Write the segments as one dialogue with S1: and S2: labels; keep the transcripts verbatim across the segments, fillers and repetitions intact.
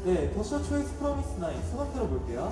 S1: 네, 더쇼 초이스 프로미스 나인 소감 들어볼게요.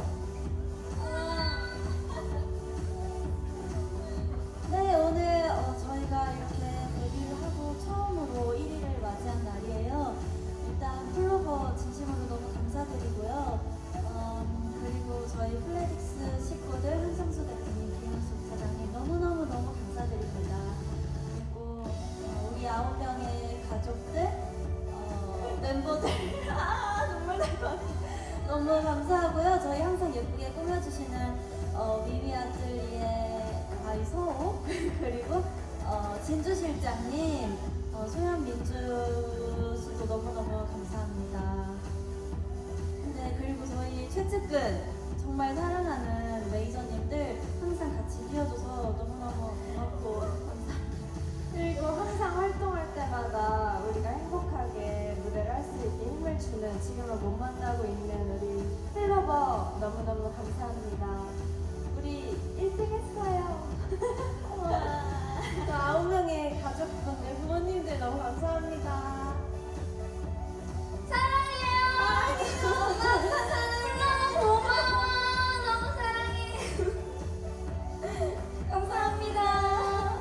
S2: 네, 오늘 어, 저희가 이렇게 데뷔를 하고 처음으로 일 위를 맞이한 날이에요. 일단 플로버 진심으로 너무 감사드리고요. 음, 그리고 저희 플레딕스 식구들 한성수 대표님, 김은수 부사장님 너무너무너무 감사드립니다. 그리고 어, 우리 아홉 명의 가족들, 어, 멤버들 아 눈물 날 것 같아. 너무 감사하고요. 저희 항상 예쁘게 꾸며주시는 어, 미미 아틀리에 가이소 그리고 어, 진주 실장님, 어, 소연 민주 씨도 너무너무 감사합니다. 네, 그리고 저희 최측근 정말 사랑하는 메이저님들 항상 같이 뛰어줘서 너무너무 고맙고 감사합니다.
S3: 그리고 항상 활동할 때마다 우리가 행복하게 무대를 할 수 있게 힘을 주는, 지금은 못 만나고 있는 우리 플로버 너무너무 감사합니다. 우리 일 등 했어요. 또 아홉 명의 가족분들, 부모님들 너무 감사합니다.
S2: 사랑해요. 너무 고마워. 너무 사랑해. 감사합니다.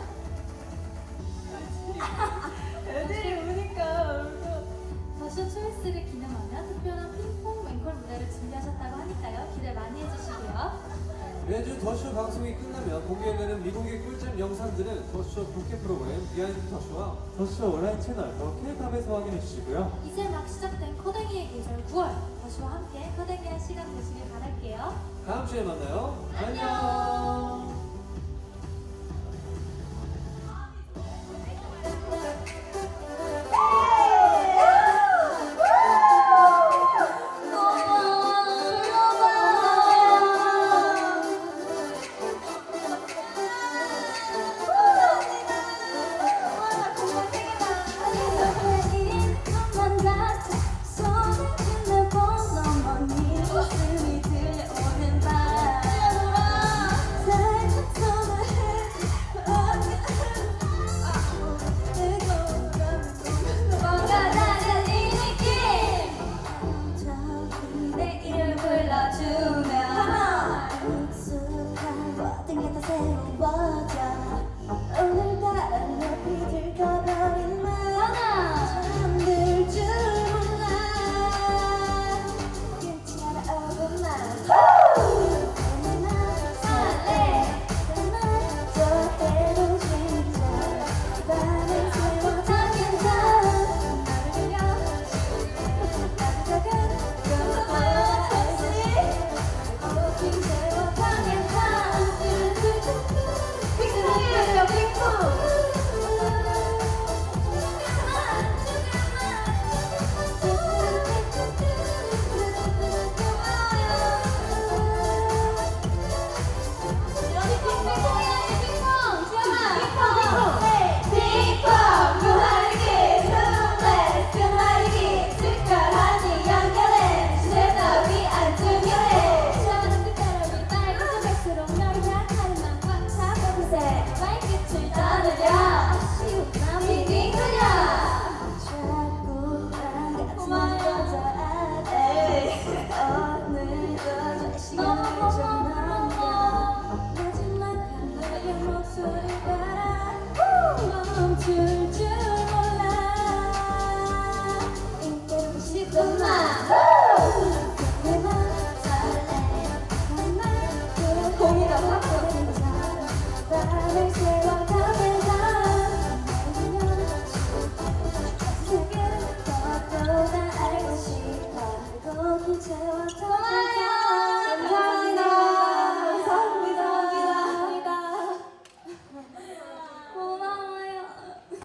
S3: 애들이 우니까 울고.
S2: 더쇼 초이스를 기념하며 특별한 핑퐁 앵콜 무대를 준비하셨다고 하니까요. 기대 많이 해주시고요.
S1: 매주 더쇼 방송이 끝나면 공개되는 미국의 꿀잼 영상들은 더쇼 국회 프로그램 비하인드 더쇼와 더쇼 온라인 채널 더 K팝에서 확인해 주시고요.
S2: 이제 막 시작된 커댕이의 계절 구월, 더쇼와 함께 커댕이한 시간 되시길 바랄게요.
S1: 다음 주에 만나요.
S2: 안녕.
S1: 안녕.